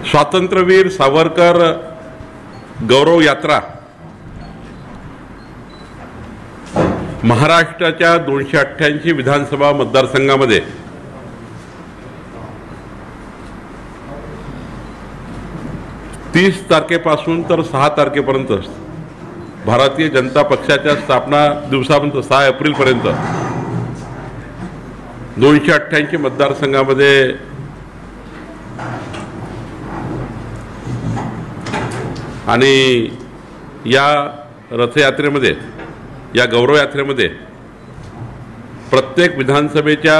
स्वातंत्र्यवीर सावरकर गौरव यात्रा महाराष्ट्राच्या 288 विधानसभा मतदारसंघामध्ये तीस तारखेपासून तर 6 तारखेपर्यंत भारतीय जनता पक्षाच्या स्थापना दिवसापर्यंत 6 एप्रिलपर्यंत 288 मतदारसंघामध्ये आणि या रथयात्रेमध्ये या गौरव यात्रेमध्ये प्रत्येक विधानसभेच्या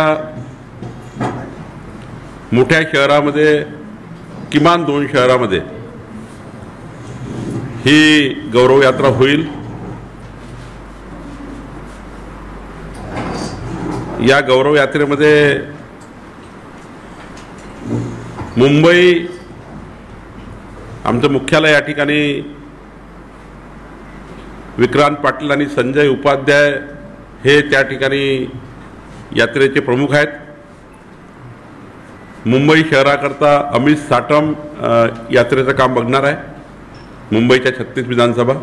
मोठ्या शहरामध्ये किमान 2 शहरामध्ये ही गौरव यात्रा होईल। या गौरव यात्रेमध्ये मुंबई आमचं मुख्यालय या ठिकाणी विक्रांत पाटील आणि संजय उपाध्याय हे त्या ठिकाणी यात्रेचे प्रमुख आहेत। मुंबई शहराकरता अमित साटम यात्रेचं काम बघणार आहे। मुंबईच्या 36 विधानसभा,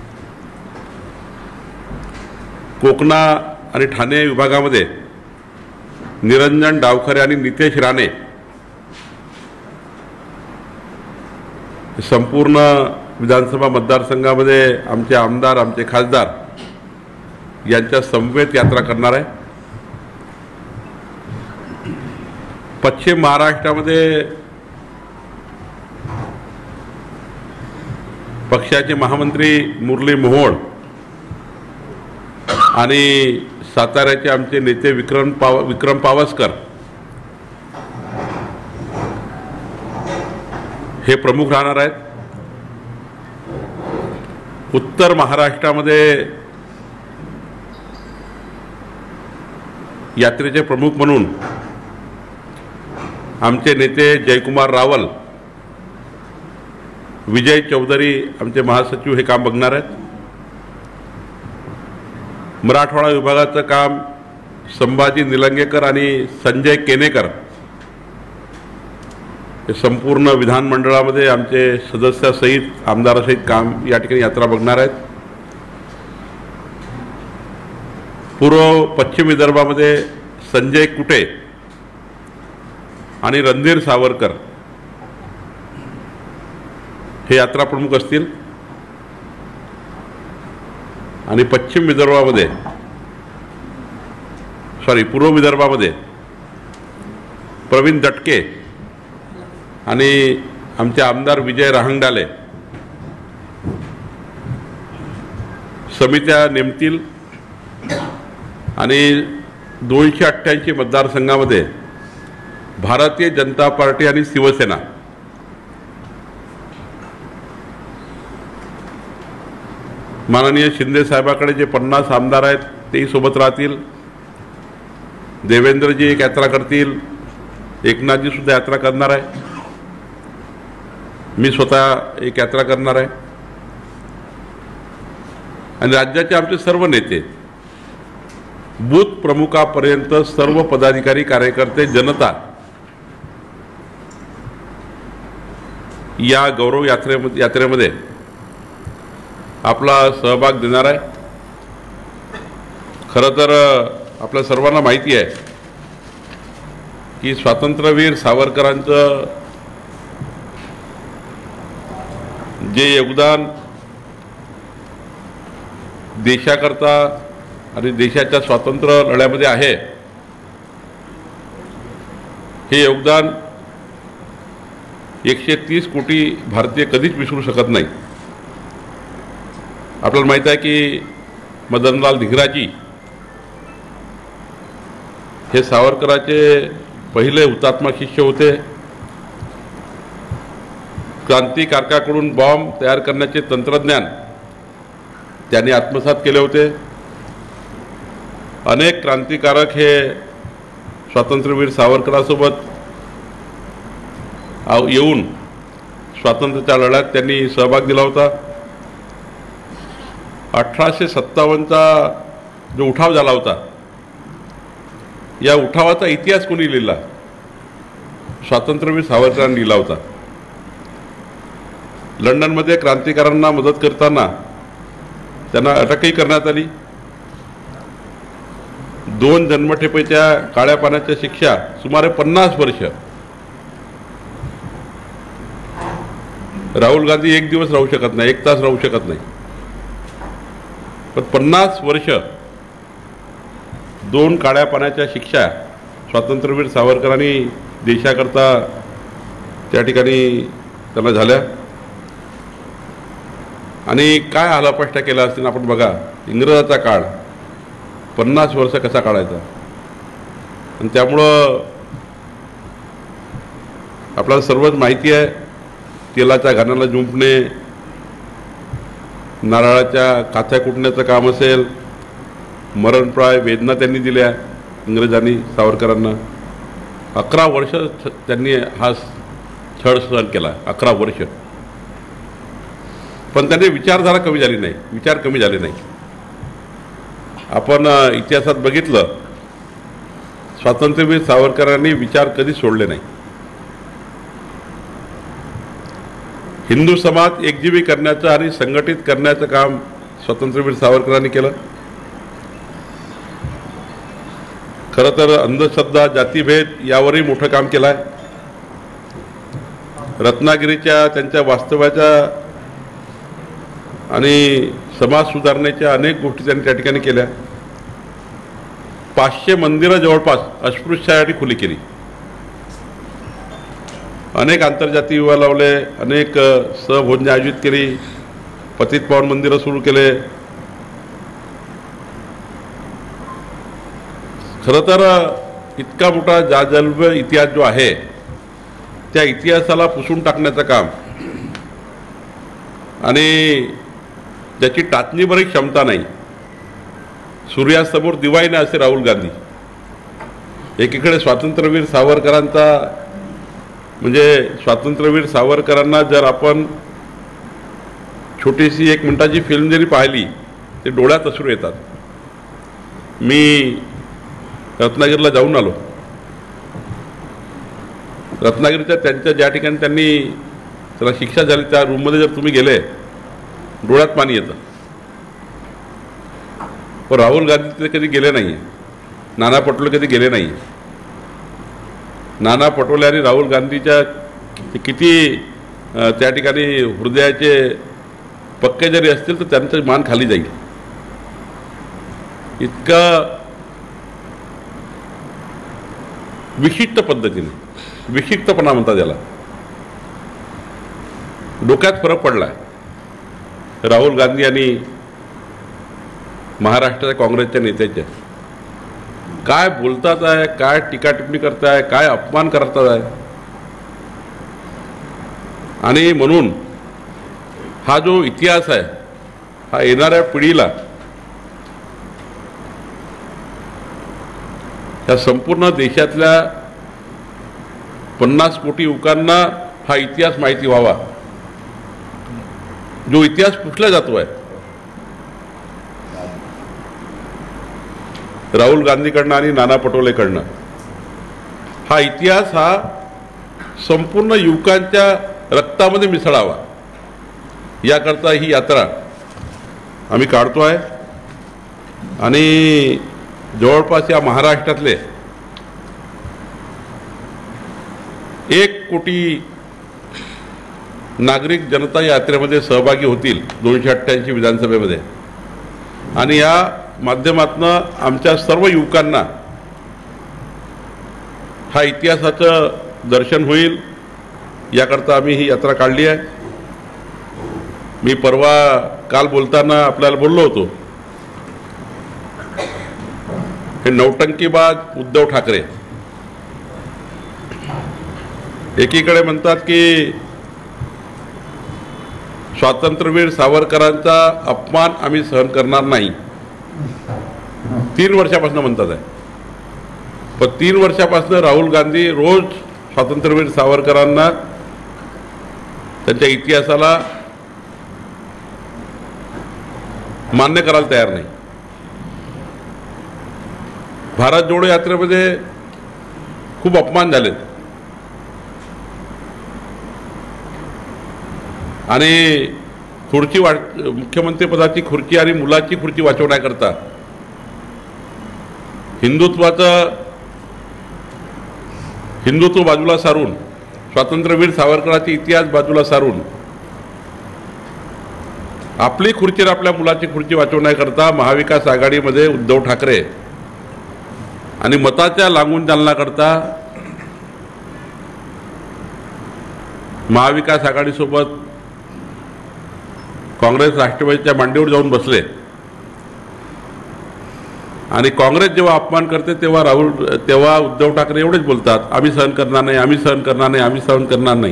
कोकणा आणि ठाणे विभागामध्ये निरंजन डावखरे आणि नितेश राणे संपूर्ण विधानसभा मतदारसंघामध्ये आमचे आमदार आमचे खासदार यांच्या समवेत यात्रा करणार आहे। पश्चिम महाराष्ट्रामध्ये पक्षाचे महामंत्री मुरली मोहोळ आणि साताऱ्याचे आमचे नेते विक्रम पावसकर हे प्रमुख राहणार आहेत। उत्तर महाराष्ट्रामध्ये यात्रेचे प्रमुख म्हणून आमचे नेते जयकुमार रावल, विजय चौधरी आमचे महासचिव हे काम बघणार आहेत। मराठवाडा विभागाचं काम संभाजी निलंगेकर आणि संजय केनेकर हे संपूर्ण विधानमंडळामध्ये आमचे सदस्यासहित आमदारासहित काम या ठिकाणी यात्रा बघणार आहेत। पूर्व पश्चिम विदर्भामध्ये संजय कुटे आणि रणधीर सावरकर हे यात्रा प्रमुख असतील आणि पूर्व विदर्भामध्ये प्रवीण दटके आणि आमचे आमदार विजय रहांगडाले समित्या नेमतील आणि 288 मतदारसंघामध्ये भारतीय जनता पार्टी आणि शिवसेना माननीय शिंदे साहेबांकडे जे 50 आमदार आहेत तेही सोबत राहतील। देवेंद्रजी एक यात्रा करतील, एकनाथजी सुद्धा यात्रा करणार आहे, मी स्वतः एक यात्रा करणार आहे आणि राज्याचे आमचे सर्व नेते बूथ प्रमुखापर्यंत सर्व पदाधिकारी कार्यकर्ते जनता या गौरव यात्रेमध्ये आपला सहभाग देणार आहे। खरं तर आपल्या सर्वांना माहिती आहे की स्वातंत्र्यवीर सावरकरांचं जे योगदान देशाकरता आणि देशाच्या स्वातंत्र्य लढ्यामध्ये आहे हे योगदान 130 कोटी भारतीय कधीच विसरू शकत नाही। आपल्याला माहित आहे की मदनलाल धिंगराजी हे सावरकरांचे पहिले हुतात्मा शिष्य होते। क्रांतिकारकाकडून बॉम्ब तयार करण्याचे तंत्रज्ञान त्यांनी आत्मसात केले होते। अनेक क्रांतिकारक हे स्वातंत्र्यवीर सावरकरांसोबत येऊन स्वातंत्र्याच्या लढ्यात त्यांनी सहभाग दिला होता। 1857चा जो उठाव झाला होता या उठावाचा इतिहास कोणी लिहिला? स्वातंत्र्यवीर सावरकरांनी लिहिला होता। लंडनमध्ये क्रांतिकारकांना मदत करताना त्यांना अटकही करण्यात आली. 2 जन्मठेपेच्या काळ्या पाण्याच्या शिक्षा सुमारे 50 वर्ष. राहुल गांधी एक दिवस राहू शकत नाही, 1 तास राहू शकत नाही, पण 50 वर्ष 2 काळ्या पाण्याच्या शिक्षा स्वातंत्र्यवीर सावरकरांनी देशाकरता त्या ठिकाणी त्यांना झाल्या. आणि काय हालापष्टा केला असतील आपण बघा. इंग्रजाचा काळ 50 वर्ष कसा काढायचा. आणि त्यामुळं आपल्याला सर्वच माहिती आहे, तेलाच्या घाण्याला जुंपणे, नारळाच्या काथ्या कुटण्याचं काम असेल, मरणप्राय वेदना त्यांनी दिल्या इंग्रजांनी सावरकरांना. 11 वर्ष त्यांनी हा छळ सहन केला, 11 वर्ष. पण त्यांनी विचारधारा कमी झाली नाही, विचार कमी झाले नाही. आपण इतिहासात बघितलं, स्वातंत्र्यवीर सावरकरांनी विचार कधी सोडले नाही. हिंदू समाज एकजीवी करण्याचं आणि संघटित करण्याचं काम स्वातंत्र्यवीर सावरकरांनी केलं. खरं तर अंधश्रद्धा, जातीभेद यावरही मोठं काम केलं आहे. रत्नागिरीच्या त्यांच्या वास्तव्याच्या आणि समाज सुधारणेच्या अनेक गोष्टी त्यांनी त्या ठिकाणी केल्या. 500 मंदिरं जवळपास अस्पृश्यासाठी खुली केली. अनेक आंतरजातीय विवाह लावले, अनेक सहभोजने आयोजित केली, पतित पावन मंदिरं सुरू केले. खरं तर इतका मोठा जाजल्ब इतिहास जो आहे, त्या इतिहासाला पुसून टाकण्याचं काम आणि ज्याची टाचणीभरही क्षमता नाही. सूर्यासमोर दिवाई नाही असे राहुल गांधी. एकीकडे स्वातंत्र्यवीर सावरकरांचा म्हणजे स्वातंत्र्यवीर सावरकरांना जर आपण छोटीशी 1 मिनिटाची फिल्म जरी पाहिली ते डोळ्यात अश्रू येतात. मी रत्नागिरीला जाऊन आलो. रत्नागिरीच्या त्यांच्या ज्या ठिकाणी त्यांनी त्याला शिक्षा झाली त्या रूममध्ये जर तुम्ही गेले, डोळ्यात पाणी येतं. पण राहुल गांधी तिथे कधी गेले नाही, नाना पटोले कधी गेले नाही. नाना पटोले आणि राहुल गांधीच्या किती त्या ठिकाणी हृदयाचे पक्के जरी असतील तर त्यांचं मान खाली जाईल. इतका विशिष्ट पद्धतीने, विशिष्टपणा म्हणतात त्याला, डोक्यात फरक पडला राहुल गांधी आणि महाराष्ट्राच्या काँग्रेसच्या नेत्याच्या. काय बोलतात आहे, काय टीका टिप्पणी करताय, काय अपमान करतात आहे. आणि म्हणून हा जो इतिहास आहे हा येणाऱ्या पिढीला, या संपूर्ण देशातल्या 50 कोटी युवकांना हा इतिहास माहिती व्हावा. जो इतिहास पुसला जातो आहे राहुल गांधीकडनं आणि नाना पटोलेकडनं, हा इतिहास हा संपूर्ण युवकांच्या रक्तामध्ये मिसळावा याकरता ही यात्रा आम्ही काढतो आहे. आणि जवळपास या महाराष्ट्रातले 1 कोटी नागरिक जनता या यात्रेमध्ये सहभागी होतील 288 विधानसभेमध्ये. आणि या माध्यमातून आमच्या सर्व युवकांना हा इतिहासाचं दर्शन होईल याकरता आम्ही ही यात्रा काढली आहे. मी काल बोलताना आपल्याला बोललो होतो, हे नौटंकीबाज उद्धव ठाकरे एकीकडे म्हणतात की स्वातंत्र्यवीर सावरकरांचा अपमान आम्ही सहन करणार नाही, 3 वर्षापासून म्हणतात आहे. पण 3 वर्षापासून राहुल गांधी रोज स्वातंत्र्यवीर सावरकरांना, त्यांच्या इतिहासाला मान्य करायला तयार नाही. भारत जोडो यात्रेमध्ये खूप अपमान झालेत. आणि खुर्ची मुख्यमंत्रीपदाची खुर्ची आणि मुलाची खुर्ची वाचवण्याकरता हिंदुत्व बाजूला सारून, स्वातंत्र्यवीर सावरकरांचा इतिहास बाजूला सारून आपली खुर्ची आणि आपल्या मुलाची खुर्ची वाचवण्याकरता महाविकास आघाडीमध्ये उद्धव ठाकरे आणि मताच्या लागून चालण्याकरता महाविकास आघाडीसोबत काँग्रेस राष्ट्रवादीच्या मांडीवर जाऊन बसले आणि काँग्रेस जेव्हा अपमान करते तेव्हा उद्धव ठाकरे एवढेच बोलतात, आम्ही सहन करणार नाही, आम्ही सहन करणार नाही, आम्ही सहन करणार नाही.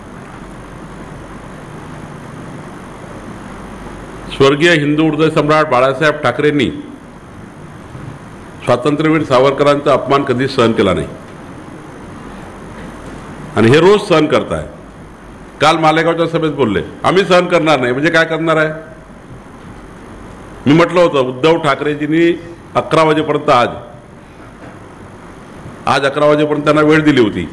स्वर्गीय हिंदू हृदय सम्राट बाळासाहेब ठाकरेंनी स्वातंत्र्यवीर सावरकरांचा अपमान कधीच सहन केला नाही आणि हे रोज सहन करताय. काल मालेगावच्या सभेत बोलले, आम्ही सहन करणार नाही. म्हणजे काय करणार आहे? मी म्हटलं होतं उद्धव ठाकरेजींनी 11 वाजेपर्यंत आज 11 वाजेपर्यंत त्यांना वेळ दिली होती.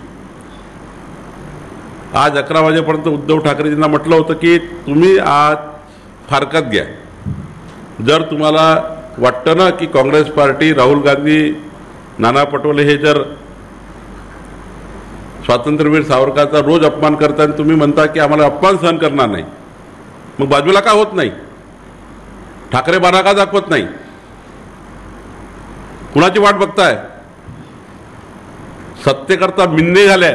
आज 11 वाजेपर्यंत उद्धव ठाकरेजींना म्हटलं होतं की तुम्ही आज फारकत घ्या. जर तुम्हाला वाटतं ना की काँग्रेस पार्टी, राहुल गांधी, नाना पटोले हे जर स्वातंत्र्यवीर सावरकरांचा रोज अपमान करता आणि तुम्ही म्हणता की आम्हाला अपमान सहन करणार नाही, मग बाजूला का होत नाही? ठाकरे बाणा का दाखवत नाही? कुणाची वाट बघताय? सत्तेकरता मिन्ने झाले,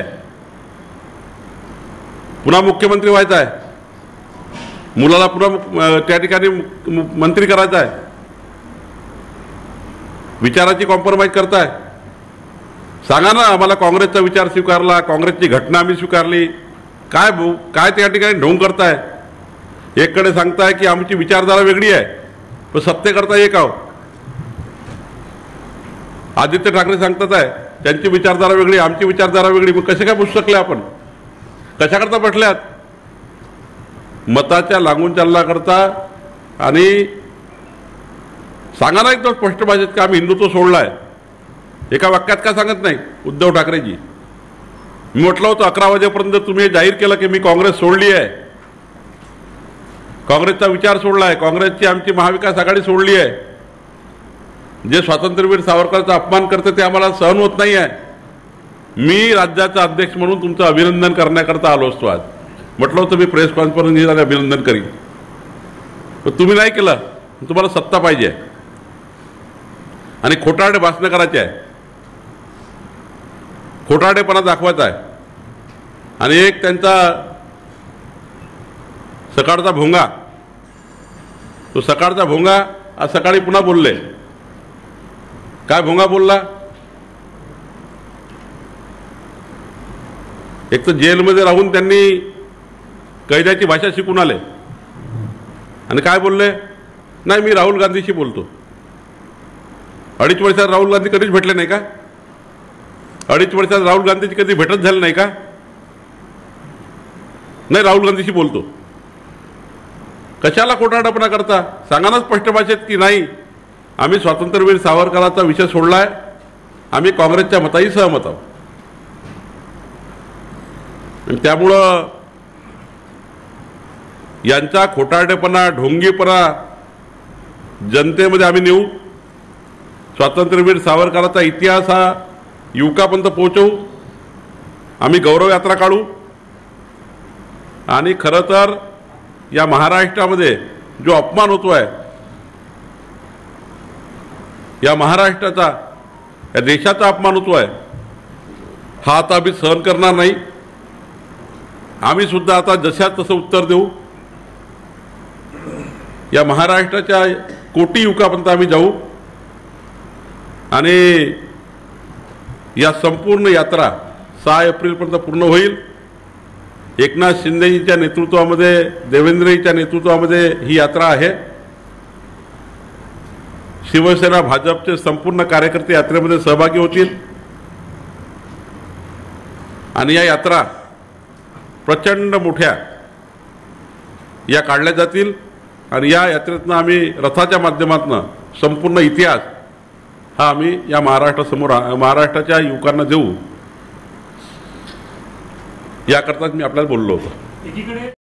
पुन्हा मुख्यमंत्री व्हायचं आहे, मुलाला पुन्हा त्या ठिकाणी मंत्री करायचं आहे, विचाराची कॉम्प्रोमाइज करताय. सांगा ना आम्हाला, काँग्रेसचा विचार स्वीकारला, काँग्रेसची घटना आम्ही स्वीकारली, काय त्या ठिकाणी ढोंग करताय? एककडे सांगताय की आमची विचारधारा वेगळी आहे, पण सत्तेकरता एक आहो. आदित्य ठाकरे सांगतात आहे त्यांची विचारधारा वेगळी, आमची विचारधारा वेगळी. मग कसे काय बसू शकले आपण? कशाकरता बसल्यात? मताच्या लागून चालण्याकरता. आणि सांगा ना एकदम स्पष्ट भाषेत की आम्ही हिंदुत्व सोडलं आहे. एका वाक्यात का सांगत नाही उद्धव ठाकरेजी? मी म्हटलं होतं 11 वाजेपर्यंत तुम्ही जाहीर केलं की मी काँग्रेस सोडली आहे, काँग्रेसचा विचार सोडला आहे, काँग्रेसची आमची महाविकास आघाडी सोडली आहे. जे स्वातंत्र्यवीर सावरकरांचा अपमान करते ते आम्हाला सहन होत नाही आहे. मी राज्याचा अध्यक्ष म्हणून तुमचं अभिनंदन करण्याकरता आलो असतो. आज म्हटलं होतं मी प्रेस कॉन्फरन्स घेऊन अभिनंदन करीन, पण तुम्ही नाही केलं. तुम्हाला सत्ता पाहिजे आणि खोटारडे भाषणं करायचे आहे, खोटारडेपणा दाखवायचा आहे. आणि एक त्यांचा सकाळचा भोंगा, तो सकाळचा भोंगा आज सकाळी पुन्हा बोलले. काय भोंगा बोलला? एक तर जेलमध्ये राहून त्यांनी कैद्याची भाषा शिकून आले आणि काय बोलले? नाही मी राहुल गांधीशी बोलतो. 2.5 वर्षात राहुल गांधी कधीच भेटले नाही का? 2.5 वर्षात राहुल गांधीची कधी भेटच झाली नाही का? नाही राहुल गांधीशी बोलतो. कशाला खोटारडेपणा करता? सांगा ना स्पष्ट भाषेत की नाही आम्ही स्वातंत्र्यवीर सावरकरांचा विषय सोडलाय, आम्ही काँग्रेसच्या मताही सहमत आहोत. आणि त्यामुळं यांचा खोटारडेपणा, ढोंगीपणा जनतेमध्ये आम्ही नेऊ. स्वातंत्र्यवीर सावरकरांचा इतिहास हा युवकापर्यंत पोहोचवू. आम्ही गौरव यात्रा काढू. आणि खरं तर या महाराष्ट्रामध्ये जो अपमान होतो आहे, या महाराष्ट्राचा, या देशाचा अपमान होतो आहे, हा आता आम्ही सहन करणार नाही. आम्ही सुद्धा आता जशा तसं उत्तर देऊ. या महाराष्ट्राच्या कोटी युवकापर्यंत आम्ही जाऊ आणि या संपूर्ण यात्रा 6 एप्रिलपर्यंत पूर्ण होईल. एकनाथ शिंदेजींच्या नेतृत्वामध्ये, देवेंद्रजींच्या नेतृत्वामध्ये ही यात्रा आहे. शिवसेना, भाजपचे संपूर्ण कार्यकर्ते यात्रेमध्ये सहभागी होतील आणि या यात्रा प्रचंड मोठ्या या काढल्या जातील. आणि या यात्रेतनं आम्ही रथाच्या माध्यमातून संपूर्ण इतिहास हा आम्ही या महाराष्ट्राच्या युवकांना देऊ, याकरताच मी आपल्याला बोललो होतो.